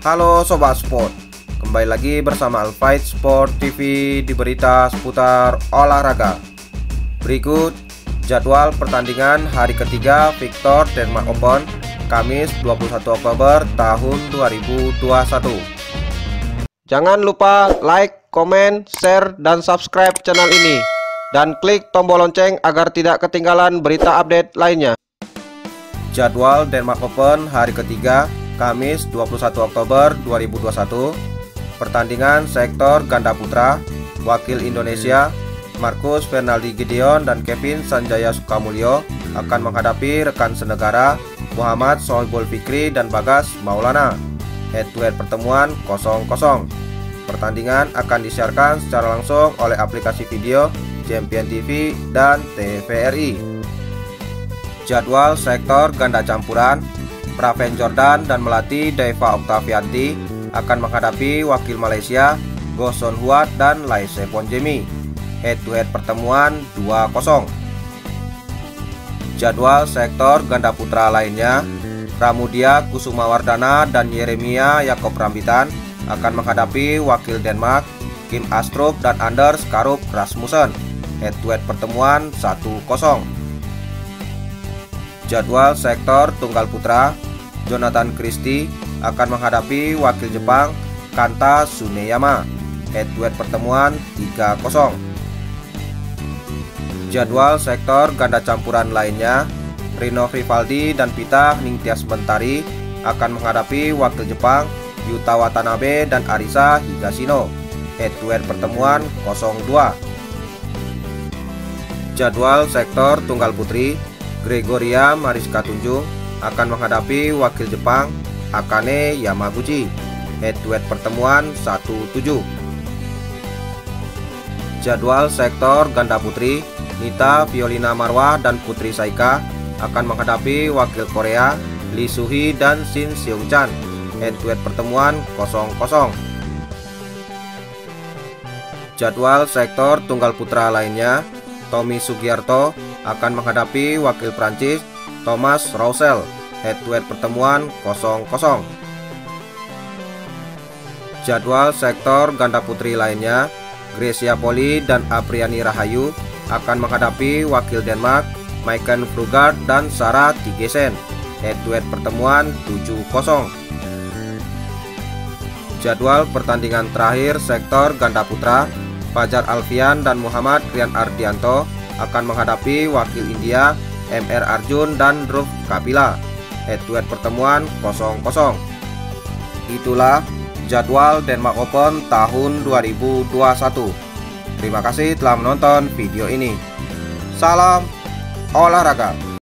Halo Sobat Sport, kembali lagi bersama Alfight Sport TV di berita seputar olahraga. Berikut jadwal pertandingan hari ketiga Victor Denmark Open, Kamis 21 Oktober tahun 2021. Jangan lupa like, komen, share, dan subscribe channel ini, dan klik tombol lonceng agar tidak ketinggalan berita update lainnya. Jadwal Denmark Open hari ketiga Kamis 21 Oktober 2021. Pertandingan sektor ganda putra, wakil Indonesia Marcus Fernaldi Gideon dan Kevin Sanjaya Sukamulyo akan menghadapi rekan senegara Muhammad Sohibul Fikri dan Bagas Maulana. Head-to-head pertemuan 0-0. Pertandingan akan disiarkan secara langsung oleh aplikasi video Champion TV dan TVRI. Jadwal sektor ganda campuran, Praven Jordan dan Melati Deva Oktavianti akan menghadapi wakil Malaysia Goh Son Huat dan Lai Sepon Jemi. Head-to-head pertemuan 2-0. Jadwal sektor ganda putra lainnya, Pramudia Kusumawardana dan Yeremia Yakob Rambitan akan menghadapi wakil Denmark Kim Astrup dan Anders Karup Rasmussen. Head-to-head pertemuan 1-0. Jadwal sektor tunggal putra, Jonathan Christie akan menghadapi wakil Jepang Kanta Tsuneyama. Head-to-head pertemuan 3-0. Jadwal sektor ganda campuran lainnya, Rino Rivaldi dan Pita Ningtyas Mentari akan menghadapi wakil Jepang Yuta Watanabe dan Arisa Higashino. Head-to-head pertemuan 0-2. Jadwal sektor tunggal putri, Gregoria Mariska Tunjung akan menghadapi wakil Jepang Akane Yamaguchi. Head-to-head pertemuan 1-7. Jadwal sektor ganda putri, Nita Violina Marwah dan Putri Saika akan menghadapi wakil Korea Lee Suhee dan Shin Seung Chan. Head-to-head pertemuan 0-0. Jadwal sektor tunggal putra lainnya, Tommy Sugiarto akan menghadapi wakil Prancis Thomas Roussel. Head-to-head pertemuan 0-0. Jadwal sektor ganda putri lainnya, Gracia Poli dan Apriani Rahayu akan menghadapi wakil Denmark Maiken Frugaard dan Sarah Tigesen. Head-to-head pertemuan 7-0. Jadwal pertandingan terakhir sektor ganda putra, Fajar Alfian dan Muhammad Rian Ardianto akan menghadapi wakil India MR Arjun dan Dhruv Kapila. Head-to-head pertemuan 0-0. Itulah jadwal Denmark Open tahun 2021. Terima kasih telah menonton video ini. Salam olahraga.